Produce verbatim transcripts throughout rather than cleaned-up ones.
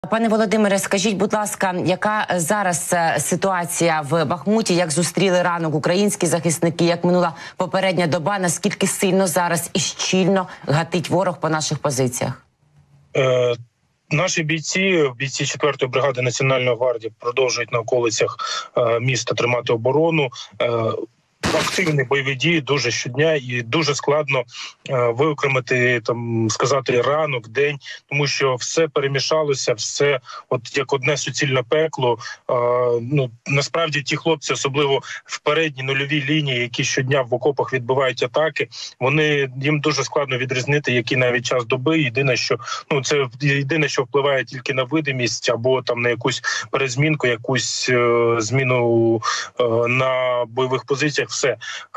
Пане Володимире, скажіть, будь ласка, яка зараз ситуація в Бахмуті, як зустріли ранок українські захисники, як минула попередня доба, наскільки сильно зараз і щільно гатить ворог по наших позиціях? Е, наші бійці, бійці четвертої бригади Національної гвардії продовжують на околицях е, міста тримати оборону. Е, Активні бойові дії дуже щодня, і дуже складно е, виокремити, там сказати, ранок, день, тому що все перемішалося, все от як одне суцільне пекло. Е, ну насправді ті хлопці, особливо в передній нульовій лінії, які щодня в окопах відбивають атаки, вони їм дуже складно відрізнити, який навіть час доби. Єдине, що ну це єдине, що впливає тільки на видимість або там на якусь перезмінку, якусь е, зміну е, на бойових позиціях. Все.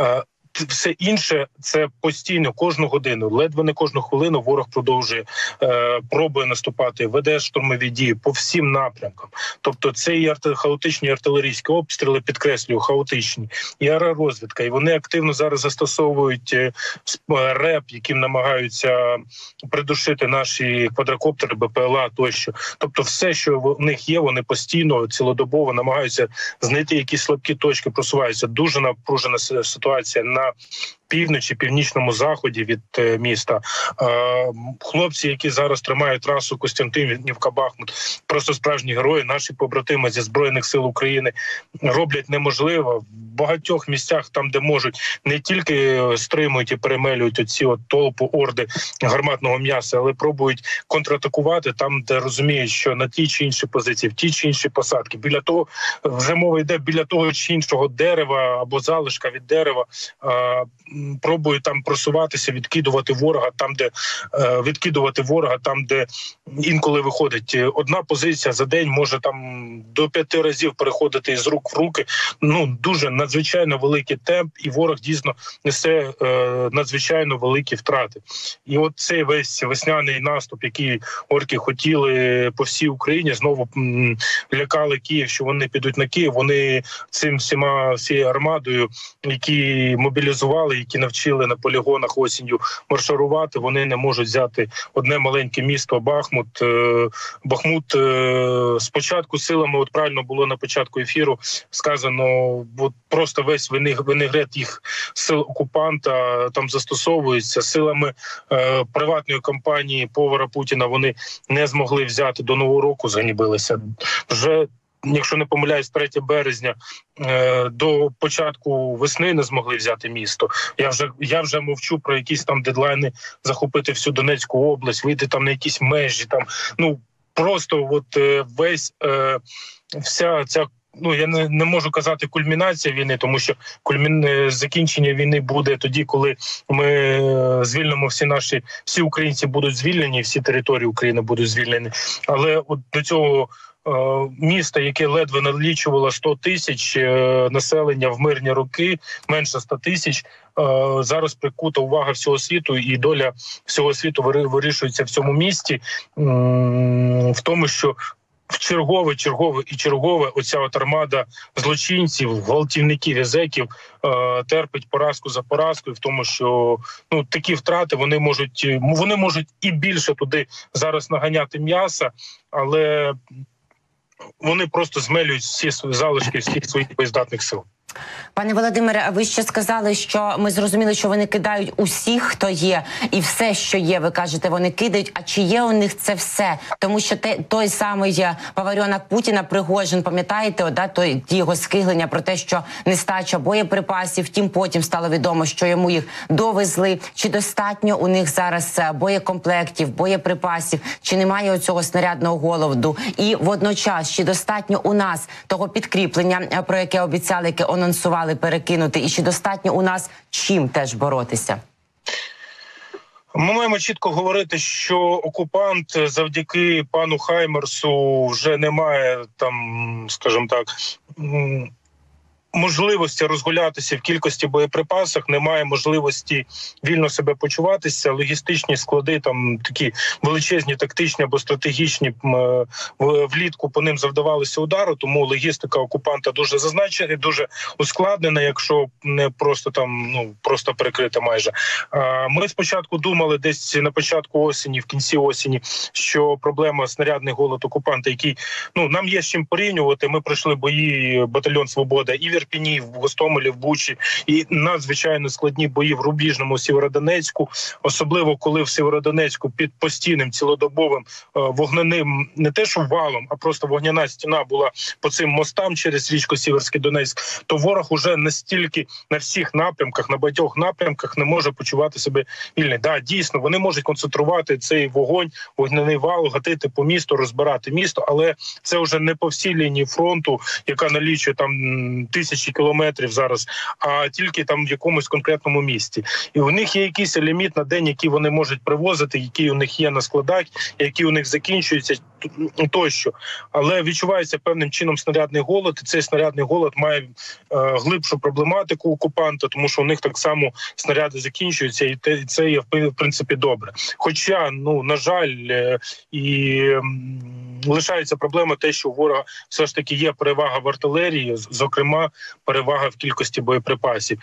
Все інше – це постійно, кожну годину, ледве не кожну хвилину ворог продовжує, е, пробує наступати, веде штурмові дії по всім напрямкам. Тобто це і арти, хаотичні артилерійські обстріли, підкреслюю, хаотичні, і аеророзвідка. І вони активно зараз застосовують е, РЕП, яким намагаються придушити наші квадрокоптери, БПЛА тощо. Тобто все, що в них є, вони постійно, цілодобово намагаються знайти якісь слабкі точки, просуваються. Дуже напружена ситуація на півночі, північному заході від е, міста. Е, хлопці, які зараз тримають трасу Костянтинівка-Бахмут, просто справжні герої, наші побратими зі Збройних сил України роблять неможливо. В багатьох місцях, там, де можуть, не тільки стримують і перемелюють оці от толпу орди гарматного м'яса, але пробують контратакувати там, де розуміють, що на тій чи іншій позиції, в тій чи іншій посадки, біля того, вже мова йде біля того чи іншого дерева або залишка від дерева, е, пробують там просуватися, відкидувати ворога там, де е, відкидувати ворога там, де інколи виходить одна позиція за день, може там до п'яти разів переходити із рук в руки. Ну дуже надзвичайно великий темп, і ворог дійсно несе е, надзвичайно великі втрати. І от цей весь весняний наступ, який орки хотіли по всій Україні, знову м, лякали Київ, що вони підуть на Київ. Вони цим всіма всією армадою, які мобілізували, які навчили на полігонах осінню марширувати, вони не можуть взяти одне маленьке місто Бахмут. Бахмут спочатку силами, от правильно було на початку ефіру сказано, от просто весь винегрет їх сил окупанта там застосовується. Силами е, приватної компанії повара Путіна вони не змогли взяти до Нового року, зганібилися. Вже, якщо не помиляюсь, третього березня е, до початку весни не змогли взяти місто. Я вже я вже мовчу про якісь там дедлайни захопити всю Донецьку область, вийти там на якісь межі. Там ну просто от е, весь е, вся ця. Ну, я не, не можу казати кульмінація війни, тому що кульмін... закінчення війни буде тоді, коли ми звільнимо всі наші, всі українці будуть звільнені, всі території України будуть звільнені. Але от до цього е, міста, яке ледве налічувало сто тисяч е, населення в мирні роки, менше ста тисяч, е, зараз прикута увага всього світу, і доля всього світу вирішується в цьому місті, е, в тому, що в чергове, чергове і чергове оця от армада злочинців, гвалтівників і зеків е, терпить поразку за поразкою, в тому, що ну такі втрати вони можуть вони можуть і більше туди зараз наганяти м'яса, але вони просто змелюють всі залишки всіх своїх боєздатних сил. Пане Володимире, ви ще сказали, що ми зрозуміли, що вони кидають усіх, хто є, і все, що є, ви кажете, вони кидають. А чи є у них це все? Тому що те, той самий Паварьонок Путіна, Пригожин, пам'ятаєте, да, той, ті його скиглення про те, що нестача боєприпасів, втім потім стало відомо, що йому їх довезли. Чи достатньо у них зараз боєкомплектів, боєприпасів, чи немає оцього снарядного голоду? І водночас, чи достатньо у нас того підкріплення, про яке обіцяли, яке анонсували перекинути, і чи достатньо у нас чим теж боротися? Ми маємо чітко говорити, що окупант завдяки пану Хаймерсу вже не має там, скажімо так, можливості розгулятися в кількості боєприпасах, немає можливості вільно себе почуватися. Логістичні склади, там такі величезні, тактичні або стратегічні, влітку по ним завдавалися удару, тому логістика окупанта дуже зазначена, дуже ускладнена, якщо не просто там, ну, просто перекрита майже. Ми спочатку думали десь на початку осені, в кінці осені, що проблема снарядний голод окупанта, який, ну, нам є з чим порівнювати. Ми пройшли бої батальйон «Свобода» і в Ірпіні, в Гостомелі, в Бучі, і надзвичайно складні бої в Рубіжному, Сєвєродонецьку, особливо коли в Сєвєродонецьку під постійним цілодобовим вогняним, не те що валом, а просто вогняна стіна була по цим мостам через річку Сіверський Донецьк, то ворог уже настільки на всіх напрямках, на багатьох напрямках не може почувати себе вільно. Да, дійсно, вони можуть концентрувати цей вогонь, вогняний вал, гатити по місту, розбирати місто, але це вже не по всій лінії фронту, яка налічує там тисячі кілометрів зараз, а тільки там в якомусь конкретному місті. І у них є якийсь ліміт на день, який вони можуть привозити, який у них є на складах, які у них закінчуються тощо. Але відчувається певним чином снарядний голод, і цей снарядний голод має е, глибшу проблематику окупанта, тому що у них так само снаряди закінчуються, і, те, і це є в принципі добре. Хоча, ну, на жаль, е, і е, лишається проблема те, що у ворога все ж таки є перевага в артилерії, зокрема перевага в кількості боєприпасів.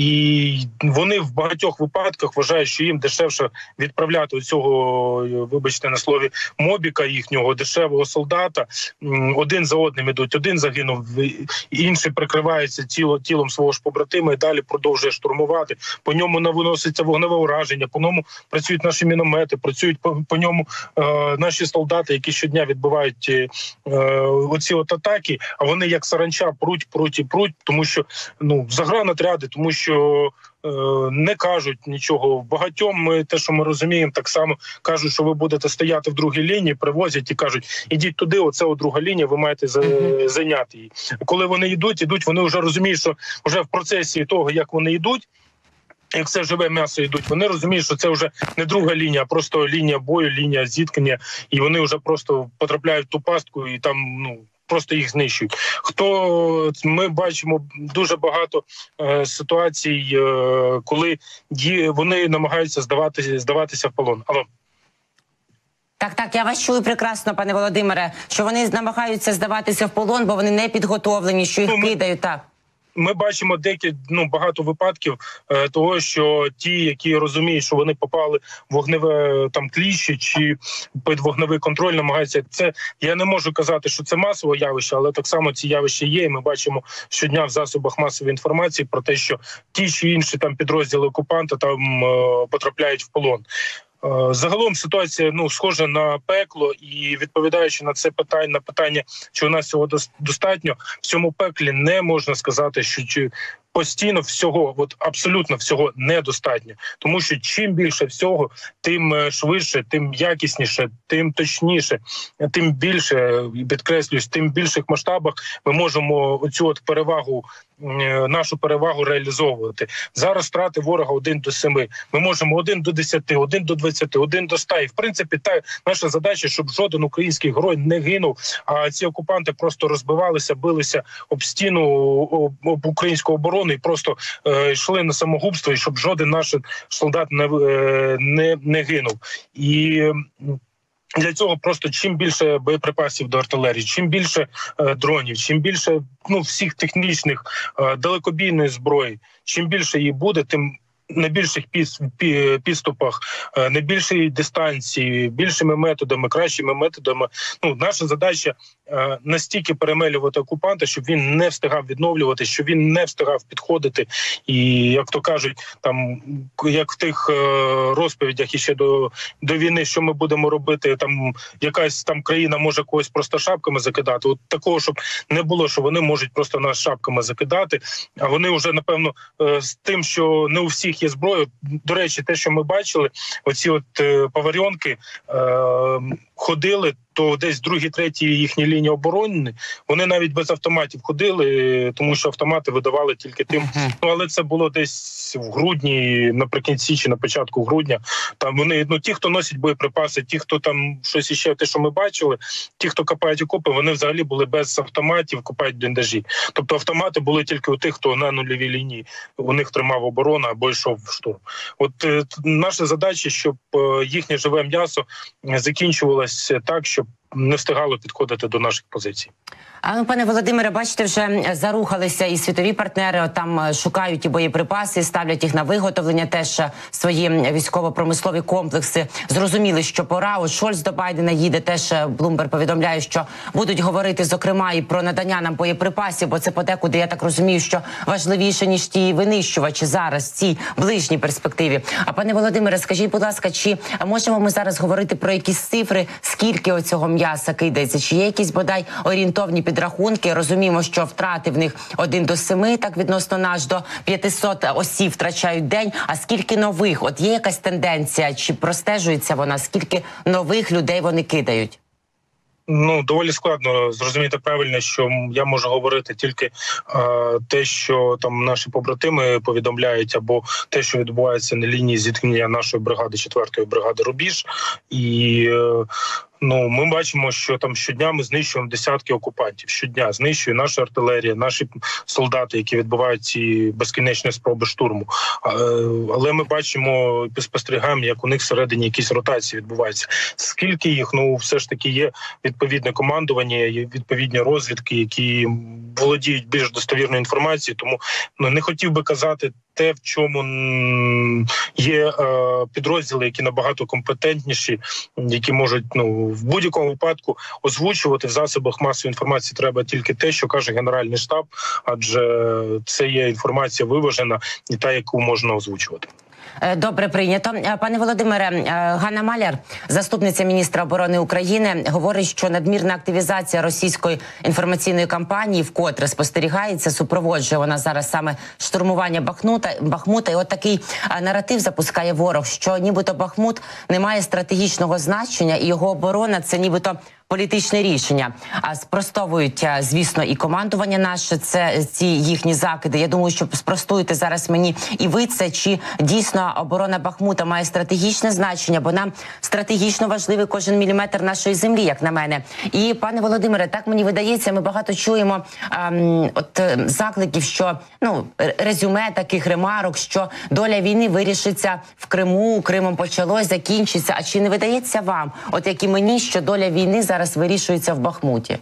І вони в багатьох випадках вважають, що їм дешевше відправляти у цього, вибачте на слові, мобіка їхнього, дешевого солдата. Один за одним ідуть, один загинув, інший прикривається тіло, тілом свого ж побратима і далі продовжує штурмувати. По ньому навиноситься вогневе ураження, по ньому працюють наші міномети, працюють по, по ньому е, наші солдати, які щодня відбивають е, оці от атаки, а вони як саранча пруть, пруть і пруть, тому що, ну, загранотряди, тому що не кажуть нічого. Багатьом ми, те, що ми розуміємо, так само кажуть, що ви будете стояти в другій лінії, привозять і кажуть, ідіть туди, оце от друга лінія, ви маєте зайняти її. Коли вони йдуть, ідуть, вони вже розуміють, що вже в процесі того, як вони йдуть, як це живе м'ясо йдуть, вони розуміють, що це вже не друга лінія, а просто лінія бою, лінія зіткнення, і вони вже просто потрапляють в ту пастку і там, ну, просто їх знищують. Хто ми бачимо дуже багато е, ситуацій, е, коли ді, вони намагаються здаватися, здаватися в полон. Алло. Так, так, я вас чую прекрасно, пане Володимире, що вони намагаються здаватися в полон, бо вони не підготовлені, що їх ну, ми... кидають, так. Ми бачимо деякі, ну, багато випадків е, того, що ті, які розуміють, що вони попали в вогневе там кліще чи під вогневий контроль, намагаються. Це я не можу казати, що це масове явище, але так само ці явища є. І ми бачимо щодня в засобах масової інформації про те, що ті чи інші там підрозділи окупанта там е, потрапляють в полон. Загалом ситуація, ну, схожа на пекло, і відповідаючи на це питання, на питання, чи у нас цього достатньо, в цьому пеклі не можна сказати, що чи постійно всього, от абсолютно всього недостатньо. Тому що чим більше всього, тим швидше, тим якісніше, тим точніше, тим більше, підкреслююсь, тим в більших масштабах ми можемо оцю от перевагу, нашу перевагу реалізовувати. Зараз втрати ворога один до семи. Ми можемо один до десяти, один до двадцяти, один до ста. І, в принципі, та наша задача, щоб жоден український герой не гинув, а ці окупанти просто розбивалися, билися об стіну, об, об українську оборону і просто е, йшли на самогубство, і щоб жоден наш солдат не, е, не, не гинув. І для цього просто чим більше боєприпасів до артилерії, чим більше е, дронів, чим більше, ну, всіх технічних е, далекобійної зброї, чим більше її буде, тим на більших підступах, на більшій дистанції, більшими методами, кращими методами. Ну, наша задача настільки перемелювати окупанта, щоб він не встигав відновлювати, щоб він не встигав підходити. І, як то кажуть, там, як в тих розповідях іще до, до війни, що ми будемо робити, там якась там країна може когось просто шапками закидати. От такого, щоб не було, що вони можуть просто нас шапками закидати, а вони вже, напевно, з тим, що не у всіх є зброя. До речі, те, що ми бачили, оці от е, поварьонки, е, ходили, то десь другі, треті їхні лінії оборони, вони навіть без автоматів ходили, тому що автомати видавали тільки тим. Uh-huh. Ну, але це було десь в грудні, наприкінці чи на початку грудня. Там вони, ну, ті, хто носять боєприпаси, ті, хто там щось іще, те, що ми бачили, ті, хто копають окопи, вони взагалі були без автоматів, копають бліндажі. Тобто автомати були тільки у тих, хто на нульовій лінії, у них тримав оборону або йшов в штурм. От е, наша задача, щоб е, їхнє живе м'ясо закінчувалося так, щоб не встигало підходити до наших позицій. А ну, пане Володимире, бачите, вже зарухалися і світові партнери, там шукають і боєприпаси, ставлять їх на виготовлення, теж свої військово-промислові комплекси. Зрозуміли, що пора. От Шольц до Байдена їде, теж Блумберг повідомляє, що будуть говорити, зокрема, і про надання нам боєприпасів, бо це подекуди, я так розумію, що важливіше, ніж ті винищувачі зараз в цій ближній перспективі. А пане Володимире, скажіть, будь ласка, чи можемо ми зараз говорити про якісь цифри, скільки оцього м'яса кидається? Чи є якісь, бодай, орієнтовні підрахунки? Розуміємо, що втрати в них один до семи, так відносно наш, до п'ятисот осіб втрачають день. А скільки нових? От є якась тенденція, чи простежується вона? Скільки нових людей вони кидають? Ну, доволі складно зрозуміти правильно, що я можу говорити тільки е, те, що там наші побратими повідомляють, або те, що відбувається на лінії зіткнення нашої бригади, четвертої бригади «Рубіж». І е, ну, ми бачимо, що там щодня ми знищуємо десятки окупантів. Щодня знищує наша артилерія, наші солдати, які відбувають ці безкінечні спроби штурму. Але ми бачимо і спостерігаємо, як у них всередині якісь ротації відбуваються. Скільки їх? Ну, все ж таки є відповідне командування, є відповідні розвідки, які володіють більш достовірною інформацією. Тому ну, не хотів би казати те, в чому є е, підрозділи, які набагато компетентніші, які можуть ну в будь-якому випадку озвучувати в засобах масової інформації треба тільки те, що каже Генеральний штаб, адже це є інформація виважена і та, яку можна озвучувати. Добре, прийнято. Пане Володимире, Ганна Маляр, заступниця міністра оборони України, говорить, що надмірна активізація російської інформаційної кампанії вкотре спостерігається, супроводжує вона зараз саме штурмування Бахмута. Бахмута. І от такий наратив запускає ворог, що нібито Бахмут не має стратегічного значення і його оборона – це нібито політичне рішення. А спростовують, звісно, і командування наше, це ці їхні закиди. Я думаю, що спростуєте зараз мені і ви це, чи дійсно оборона Бахмута має стратегічне значення, бо нам стратегічно важливий кожен міліметр нашої землі, як на мене. І, пане Володимире, так мені видається, ми багато чуємо ем, от закликів, що, ну, резюме таких ремарок, що доля війни вирішиться в Криму, Кримом почалось, закінчиться. А чи не видається вам, от як і мені, що доля війни зараз зараз вирішується в Бахмуті?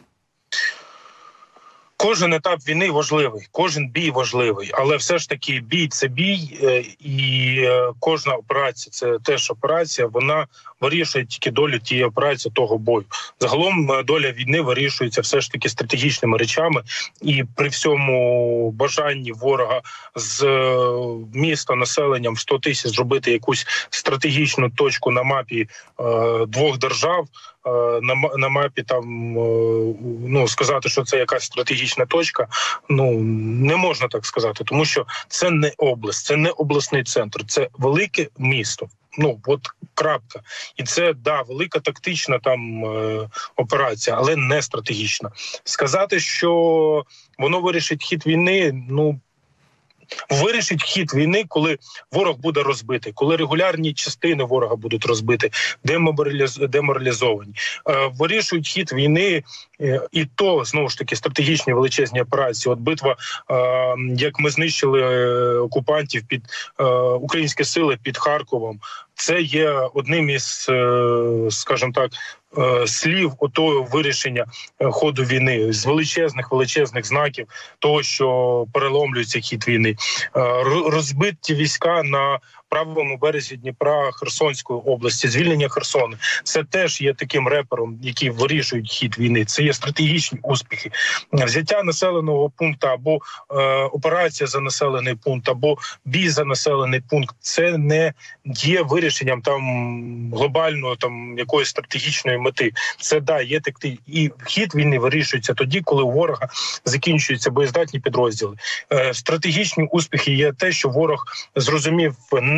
Кожен етап війни важливий, кожен бій важливий, але все ж таки бій – це бій, і кожна операція – це теж операція, вона вирішує тільки долю тієї операції, того бою. Загалом доля війни вирішується все ж таки стратегічними речами, і при всьому бажанні ворога з міста населенням в сто тисяч зробити якусь стратегічну точку на мапі е, двох держав, На, на мапі там, ну, сказати, що це якась стратегічна точка, ну, не можна так сказати, тому що це не область, це не обласний центр, це велике місто. Ну, от крапка. І це, да, велика тактична там е, операція, але не стратегічна. Сказати, що воно вирішить хід війни, ну, вирішить хід війни, коли ворог буде розбитий, коли регулярні частини ворога будуть розбиті, деморалізовані. Вирішують хід війни і то, знову ж таки, стратегічні величезні операції. От битва, як ми знищили окупантів під українські сили під Харковом, це є одним із, скажімо так, слів отого вирішення ходу війни, з величезних величезних знаків того, що переломлюється хід війни. Розбиті війська на правому березі Дніпра Херсонської області, звільнення Херсону. Це теж є таким репером, який вирішують хід війни. Це є стратегічні успіхи. Взяття населеного пункту або е, операція за населений пункт, або бій за населений пункт. Це не є вирішенням там глобальної там якоїсь стратегічної мети. Це, да, є такий. І хід війни вирішується тоді, коли у ворога закінчуються боєздатні підрозділи. Е, стратегічні успіхи є те, що ворог зрозумів не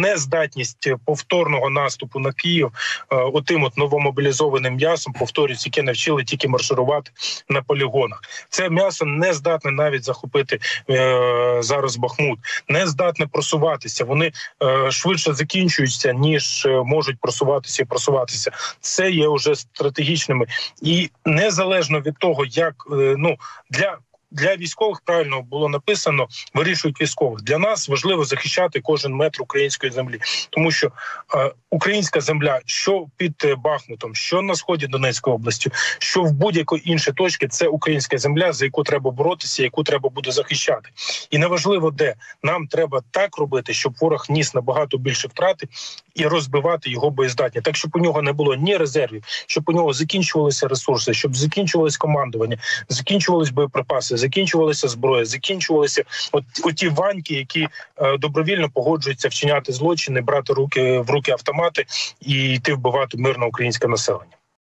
нездатність повторного наступу на Київ е, отим от новомобілізованим м'ясом, повторюсь, яке навчили тільки марширувати на полігонах. Це м'ясо не здатне навіть захопити е, зараз Бахмут, не здатне просуватися. Вони е, швидше закінчуються, ніж е, можуть просуватися і просуватися. Це є вже стратегічними. І незалежно від того, як е, ну для Для військових, правильно було написано, вирішують військових. Для нас важливо захищати кожен метр української землі. Тому що е, українська земля, що під Бахмутом, що на сході Донецької області, що в будь-якій іншій точці, це українська земля, за яку треба боротися, яку треба буде захищати. І неважливо де. Нам треба так робити, щоб ворог ніс набагато більше втрати і розбивати його боєздатність. Так, щоб у нього не було ні резервів, щоб у нього закінчувалися ресурси, щоб закінчувалось командування, закінчувались боєприпаси, закінчувалася зброя, закінчувалися от, от ті ваньки, які е, добровільно погоджуються вчиняти злочини, брати руки в руки автомати і йти вбивати мирне українське населення.